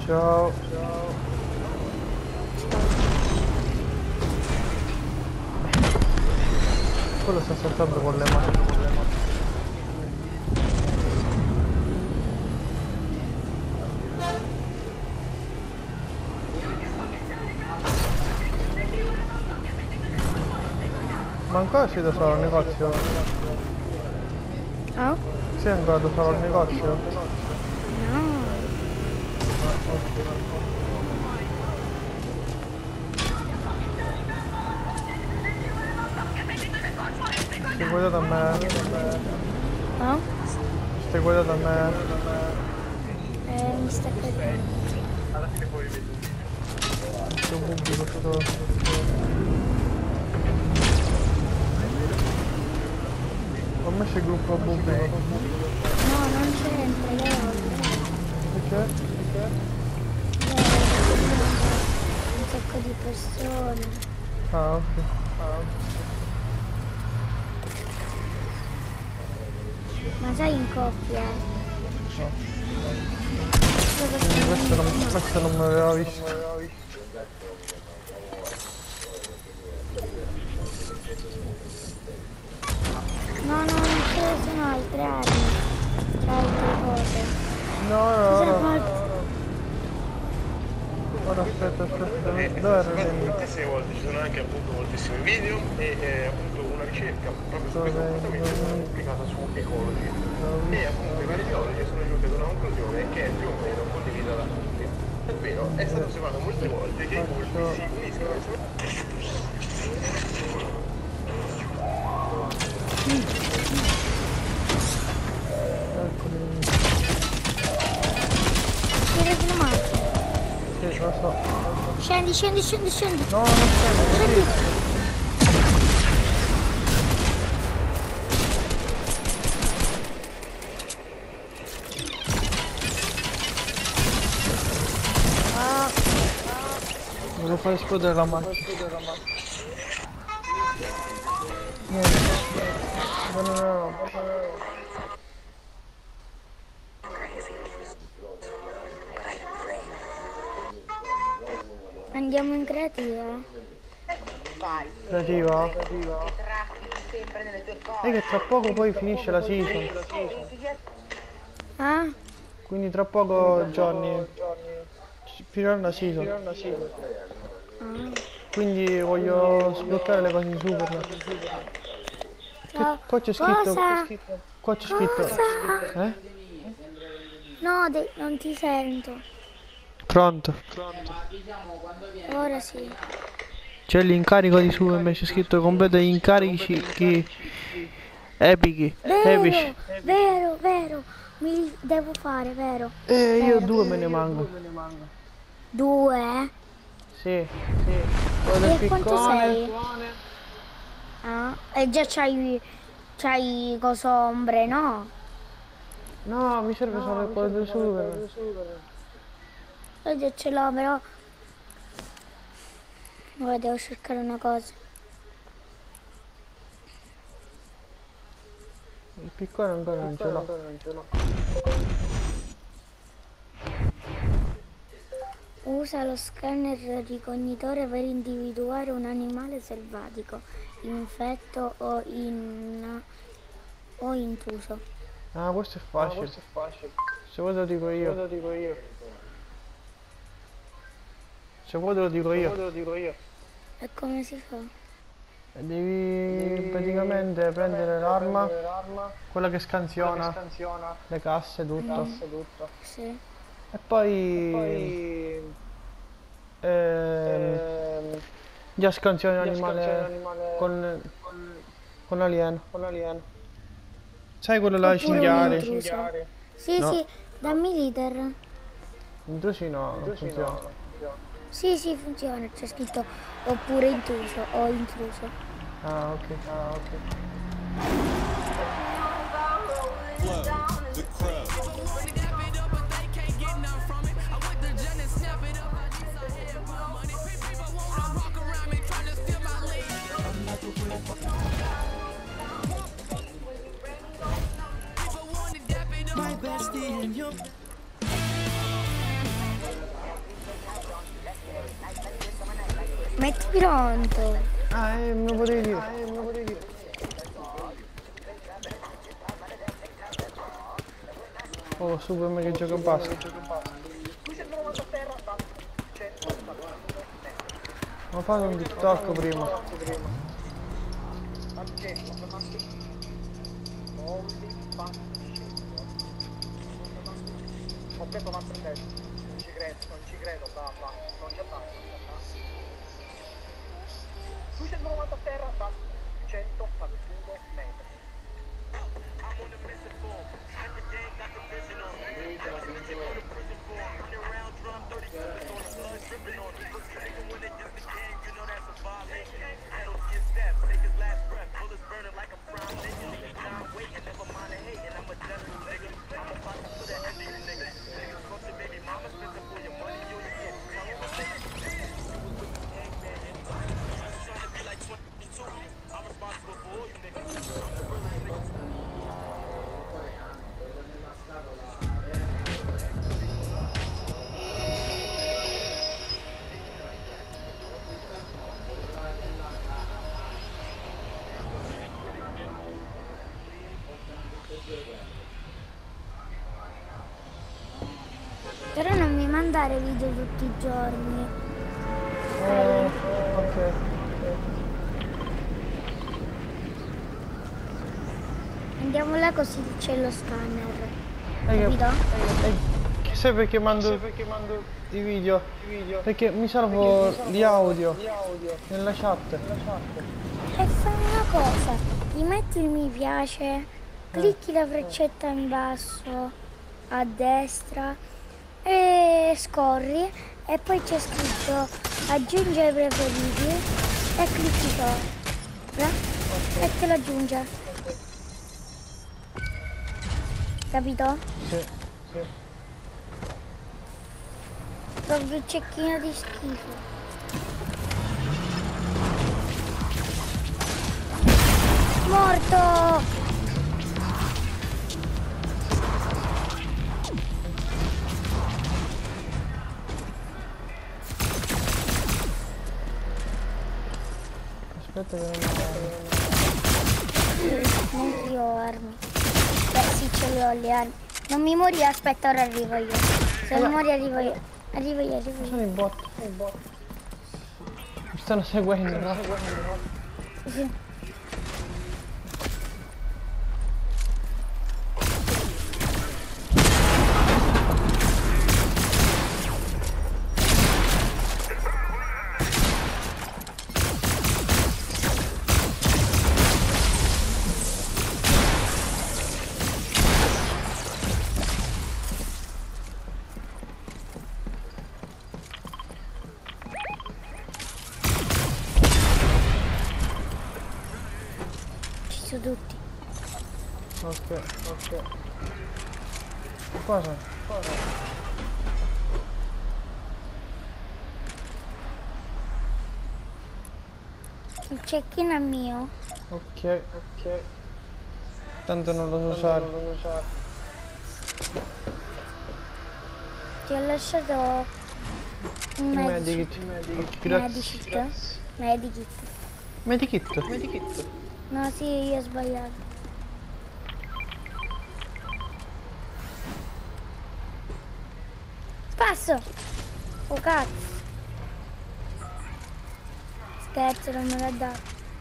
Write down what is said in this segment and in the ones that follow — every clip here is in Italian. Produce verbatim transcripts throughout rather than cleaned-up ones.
Ciao. Ciao. Quello sta saltando con le mani. Ma ancora sei da solo al negozio? Oh? Sei ancora da solo al negozio? No. Ah, ok. Stai guardando a me? Oh? Stai guardando a me? Eh, mi sta cadendo. Alla fine poi vedo. Questo pubblico, questo... Come c'è il gruppo pubblico? No, non c'entra, io Perché? Perché? un sacco di persone. Ah, ok. Ah, ok. Ma sai in coppia? No. Dove Quindi sono questo non, io? questo non me l'aveva visto. No, no, non ce sono altre armi. C'è altre cose. No, Cosa no, hai no. fatto? Ora aspetta, aspetta. Eh, Dove era guarda, lì? tantissime volte ci sono anche appunto moltissimi video e eh, appunto una ricerca proprio su questo comportamento è stata pubblicata su Ecology e appunto i vari biologi sono giunti ad una conclusione che è più o meno condivisa da tutti. Ovvero è stato osservato molte volte che i polpi si uniscono Eccoli. Tira una macchina. Sì, lo so. Scendi, scendi, scendi, scendi. No, non c'è. Scendi. Ah. Devo far esplodere la macchina. Niente. No, no, no, no. Andiamo in creativa? Vai, Creativa? traffico sempre nelle tue cose. E che tra poco poi finisce la season. Ah? Quindi tra poco giorni finirà la season. Ah. Quindi voglio sbloccare le cose di Superman. Ciao. Qua c'è scritto. Cosa? Qua c'è scritto. Cosa? Eh? No, de- non ti sento. Pronto. Ora sì. C'è l'incarico di Superman, c'è scritto completa gli incarichi chi... epici. Epici. Vero, vero, vero. Mi devo fare, vero. E io due me ne manco. Due? Sì, sì. Quello del E quanto piccone. sei? Ah, e già c'hai, c'hai coso ombre, no? No, mi serve solo quello di Superman. Io già ce l'ho, però... Ora devo cercare una cosa. Il piccone ancora non ce l'ho. Usa lo scanner ricognitore per individuare un animale selvatico, infetto o, in, o intruso. Ah, questo è facile. Se vuoi te lo dico io. Se vuoi te lo dico io. E come si fa? Devi praticamente prendere l'arma, quella che scansiona le casse, tutto. Sì. E poi ehm, già scansioni l'animale con, con l'alieno. Sai quello là, i Oppure un cinghiali? intruso. Sì, No. sì, dammi l'iter. Intrusi no, non funziona. Sì, sì, funziona, c'è scritto oppure intruso o intruso. Ah, ok. Ah, ok. The crowd. My bestie and your Metti pronto. Ah, eh, me lo potevi dire. Ah, eh, me lo potevi dire. Oh, super mega gioco a basket. Ho fatto un TikTok prima. Ho preso Masterchef, non ci credo, non ci credo, va, va, non c'è tanto, duecentonovanta a terra, va, cento, fa due metri. Però non mi mandare video tutti i giorni. Oh, ok. Andiamo là così c'è lo scanner. Eh, Capito? eh, che sai perché mando, perché mando i video? Perché mi servo di audio nella chat. E fai una cosa, ti metti il mi piace, clicchi la freccetta in basso a destra e scorri e poi c'è scritto aggiungi ai preferiti e clicchi sopra e te lo aggiunge. Capito? Sì, sì. Proprio il cecchino di schifo. Morto! Aspetta che non mi Non io ho armi. Beh sì, ce le ho le armi. Non mi muori, aspetta, ora arrivo io. Se mi muori arrivo io. Arrivo io, arrivo io. sono i bot. Mi stanno seguendo, no? Sì. Ci sono tutti. Ok, ok. Cosa? Cosa? Il cecchino è mio. Ok, ok. Tanto non lo so usare. Ti ho lasciato un Il medikit. medikit. Grazie. Medikit. Medikit. Medikit? Medikit. No, sì, io ho sbagliato. Spasso! Oh cazzo! Scherzo, non me l'ha dato.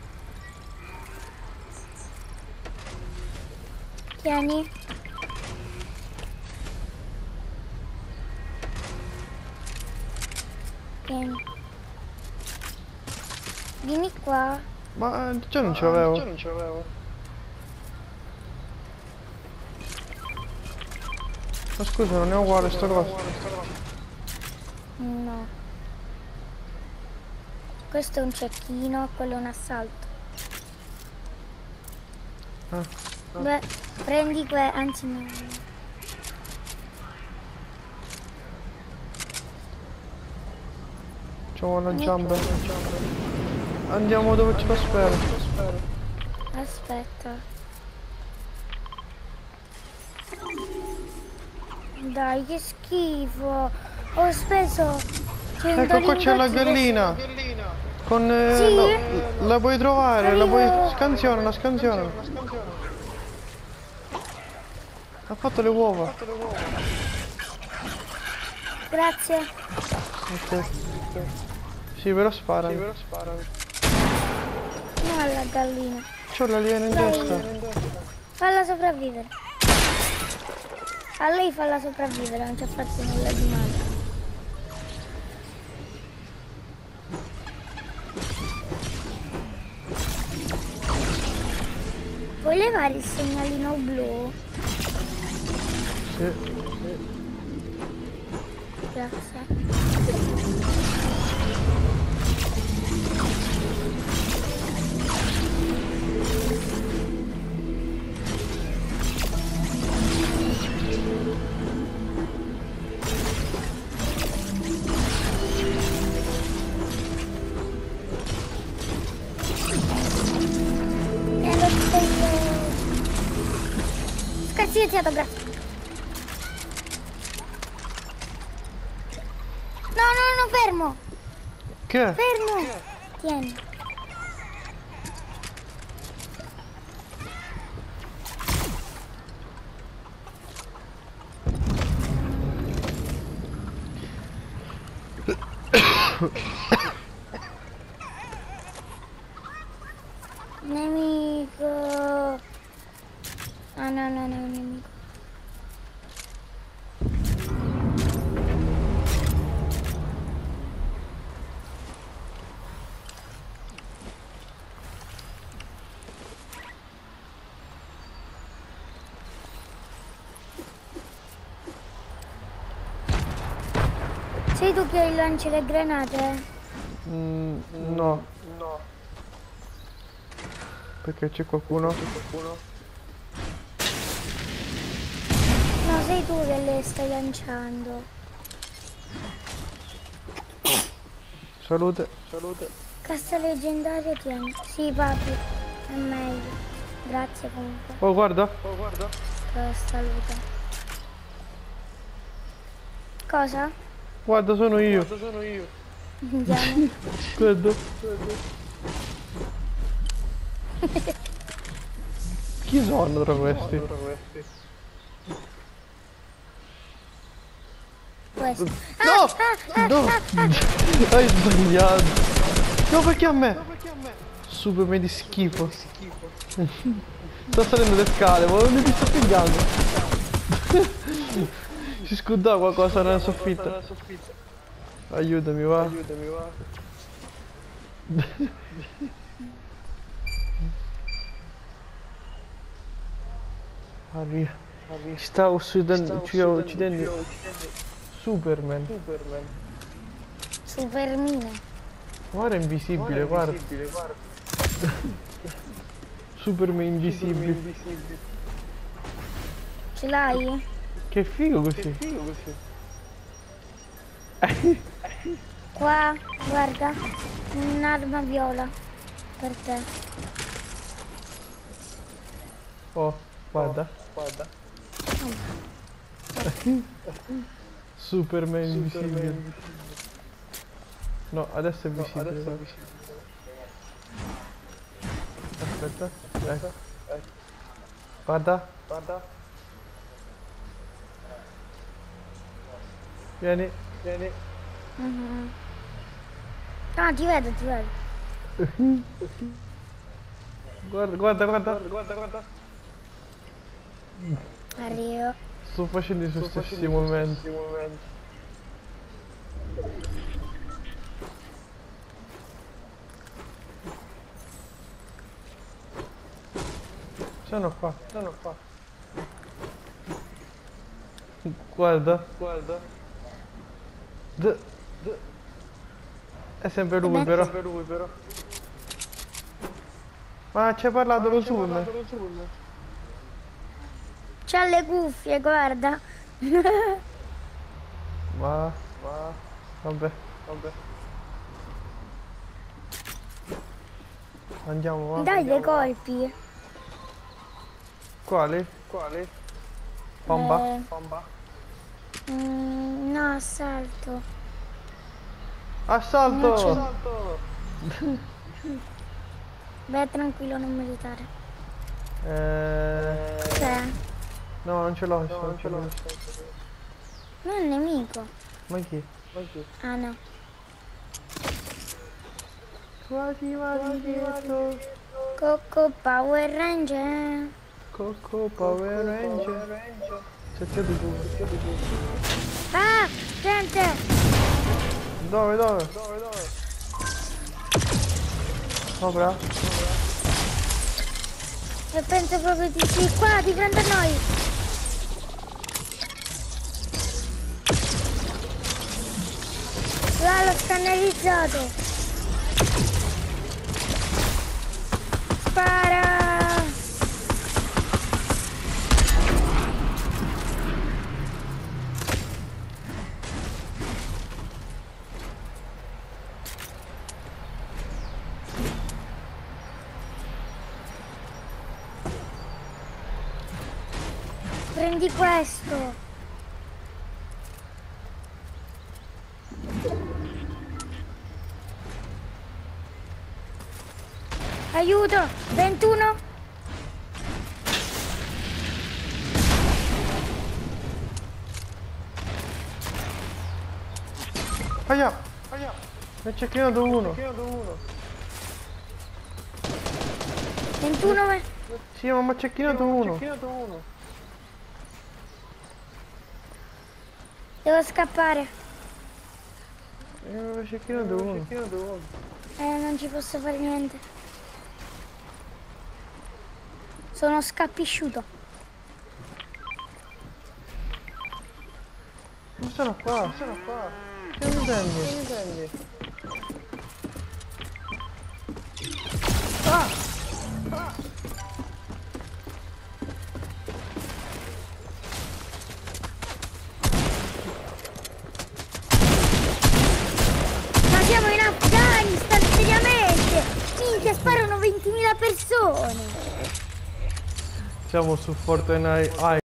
Tieni. Tieni. Vieni qua. Ma eh, già non ce l'avevo. Già non ce l'avevo. Ma scusa, non è uguale sta cosa. No. Questo è un cecchino, quello è un assalto. Ah. Beh, prendi que... anzi no. C'ho una giamba. Andiamo dove ci spero. Aspetta. Dai, che schifo. Ho speso cento Ecco qua c'è la lingotti per- gallina. Con... eh, Sì? no, la puoi trovare, la puoi... Scansionala, scansionala. Ha fatto le uova. Grazie. Ok. Sì, però sparami. No alla gallina. C'ho l'alieno in testa. Falla sopravvivere. A lei falla sopravvivere, non ci ha fatto nulla di male. Puoi levare il segnalino blu? Sì. Grazie. E lo stai... Scazzi iniziato, grazie. No, no, no, fermo! Che? Fermo! Tieni. Nemico. Ah no, no, no, nemico. Sei tu che lanci le granate? Mm, no. No. Perché c'è qualcuno? No, sei tu che le stai lanciando. Salute. Salute. Cassa leggendaria tieni. Sì, papi, è meglio. Grazie comunque. Oh, guarda. Oh, guarda. Salute. Cosa? Guarda, sono io. Andiamo. Guarda. Chi sono tra questi? Questo. No! No! Hai sbagliato! No, perché a me? Super me di schifo. Sto salendo le scale, ma non mi sto pigliando. Si scudava qualcosa nella soffitta. Aiutami, va. Aiutami, va. Arriva. Ci sta uccidendo, ci uccidendo. Superman. Superman. Supermine. Guarda è invisibile, guarda. Superman invisibile. Ce l'hai? Che figo così. Qua, guarda. Un'arma viola. Per te. Oh, guarda. Guarda. Superman invisibile. No, adesso è visibile. No, aspetta. Ecco. Guarda. Guarda. Vieni. Vieni. Mhm. Ah, ti vedo, ti vedo. Guarda, guarda, guarda. Guarda, guarda. Arrivo. Sto facendo i suoi stessi movimenti. Sono qua, sono qua. Guarda, guarda. D D è sempre lui, però. Sempre lui, però. Ma ci hai parlato lo Superman? C'ha le cuffie, guarda. Ma, ma, vabbè, vabbè. Andiamo, va. Dai dei colpi. Quali? Quali? Bomba? Eh. Bomba? Mm, no, assalto. Assalto! Non c'è- Assalto! Beh, tranquillo, non militare. Eh... Cioè, No, non ce l'ho, non ce l'ho. non è un nemico. Ma chi? Ah no. Quasi quasi dietro. Coco Power Ranger. Coco Power Ranger. Cerca di tu. Ah, gente! Dove, dove? Sopra? E penso proprio di sì, qua di fronte a noi. Là l'ho scannerizzato. Spara! Prendi questo. Aiuto! ventuno! Aia! Aia! Ne c'è creato uno! ventuno! ma- Sì, ma mi ha cecchinato uno! Devo scappare. Eh, mi ha cecchinato uno! Eh, non ci posso fare niente. Sono scappisciuto. Non sono qua! Sono qua! Che mi prendi? Ah! Ma siamo in Afghanistan, seriamente! Minchia, sparano ventimila persone! Siamo su Fortnite.